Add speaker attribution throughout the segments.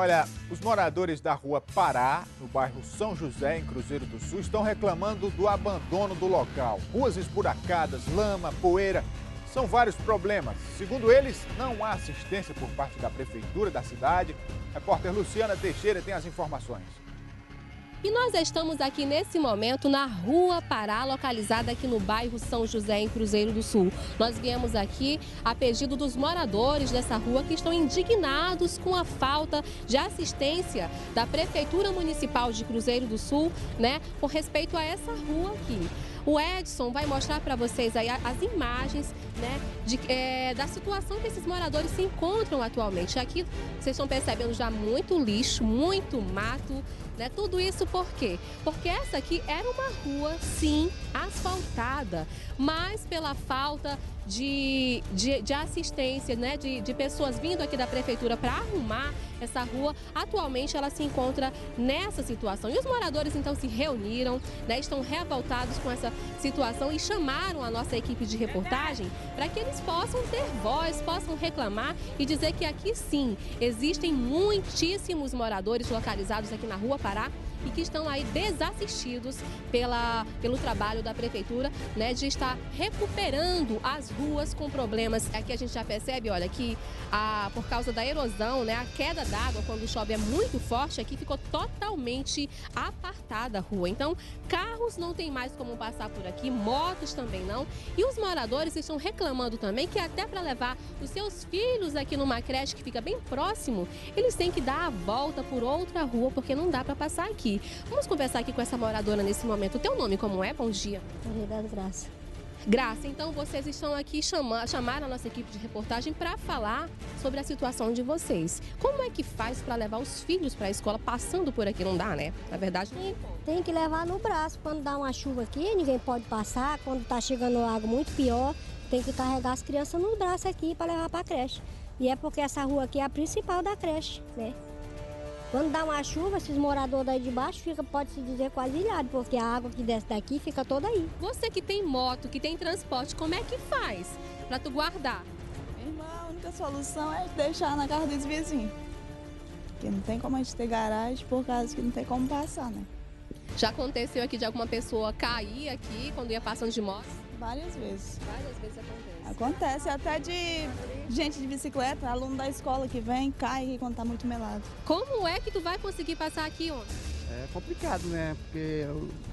Speaker 1: Olha, os moradores da rua Pará, no bairro São José, em Cruzeiro do Sul, estão reclamando do abandono do local. Ruas esburacadas, lama, poeira, são vários problemas. Segundo eles, não há assistência por parte da prefeitura da cidade. A repórter Luciana Teixeira tem as informações.
Speaker 2: E nós estamos aqui nesse momento na Rua Pará, localizada aqui no bairro São José, em Cruzeiro do Sul. Nós viemos aqui a pedido dos moradores dessa rua que estão indignados com a falta de assistência da Prefeitura Municipal de Cruzeiro do Sul, né, com respeito a essa rua aqui. O Edson vai mostrar para vocês aí as imagens, né, da situação que esses moradores se encontram atualmente. Aqui vocês estão percebendo já muito lixo, muito mato, né? Tudo isso por quê? Porque essa aqui era uma rua, sim, asfaltada, mas pela falta de assistência, né, de pessoas vindo aqui da prefeitura para arrumar essa rua, atualmente ela se encontra nessa situação. E os moradores então se reuniram, né, estão revoltados com essa situação e chamaram a nossa equipe de reportagem para que eles possam ter voz, possam reclamar e dizer que aqui sim existem muitíssimos moradores localizados aqui na Rua Pará e que estão aí desassistidos pelo trabalho da prefeitura, né, de estar recuperando as ruas com problemas. Aqui a gente já percebe, olha, que por causa da erosão, né, a queda d'água quando chove é muito forte, aqui ficou totalmente apartada a rua. Então, carros não tem mais como passar por aqui, motos também não. E os moradores estão reclamando também que até para levar os seus filhos aqui numa creche que fica bem próximo, eles têm que dar a volta por outra rua porque não dá para passar aqui. Vamos conversar aqui com essa moradora nesse momento. O teu nome como é? Bom dia.
Speaker 3: Graça.
Speaker 2: Graça, então vocês estão aqui chamaram a nossa equipe de reportagem para falar sobre a situação de vocês. Como é que faz para levar os filhos para a escola passando por aqui? Não dá, né? Na verdade,
Speaker 3: tem que levar no braço. Quando dá uma chuva aqui, ninguém pode passar. Quando está chegando água muito pior, tem que carregar as crianças no braço aqui para levar para a creche. E é porque essa rua aqui é a principal da creche, né? Quando dá uma chuva, esses moradores daí de baixo pode-se dizer quase ilhado, porque a água que desce daqui fica toda aí.
Speaker 2: Você que tem moto, que tem transporte, como é que faz para tu guardar?
Speaker 4: Irmã, a única solução é deixar na casa dos vizinhos. Porque não tem como a gente ter garagem por causa que não tem como passar, né?
Speaker 2: Já aconteceu aqui de alguma pessoa cair aqui quando ia passando de moto?
Speaker 4: Várias vezes.
Speaker 2: Várias vezes acontece.
Speaker 4: Acontece até de gente de bicicleta, aluno da escola que vem, cai quando tá muito melado.
Speaker 2: Como é que tu vai conseguir passar aqui ontem?
Speaker 5: É complicado, né? Porque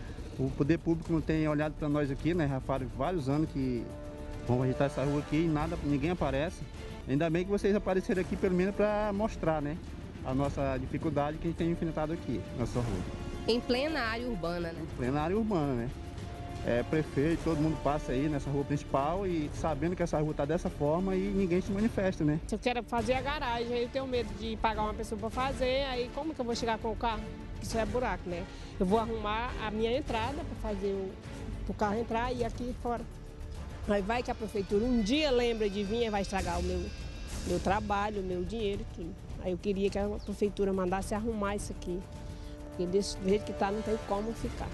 Speaker 5: o poder público não tem olhado para nós aqui, né? Já faz vários anos que vamos ajeitar essa rua aqui e ninguém aparece. Ainda bem que vocês apareceram aqui pelo menos para mostrar, né? A nossa dificuldade que a gente tem enfrentado aqui, nessa rua.
Speaker 2: Em plena área urbana, né?
Speaker 5: Em plena área urbana, né? Prefeito, todo mundo passa aí nessa rua principal e sabendo que essa rua está dessa forma e ninguém se manifesta, né?
Speaker 6: Eu quero fazer a garagem, aí eu tenho medo de pagar uma pessoa para fazer, aí como que eu vou chegar com o carro? Isso é buraco, né? Eu vou arrumar a minha entrada para fazer o carro entrar e aqui fora. Aí vai que a prefeitura um dia lembra de vir e vai estragar o meu trabalho, o meu dinheiro, tudo. Aí eu queria que a prefeitura mandasse arrumar isso aqui, porque desse jeito que está não tem como ficar.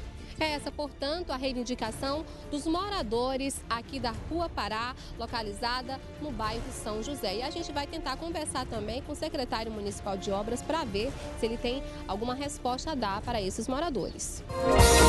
Speaker 2: É essa, portanto, a reivindicação dos moradores aqui da Rua Pará, localizada no bairro São José. E a gente vai tentar conversar também com o secretário municipal de obras para ver se ele tem alguma resposta a dar para esses moradores.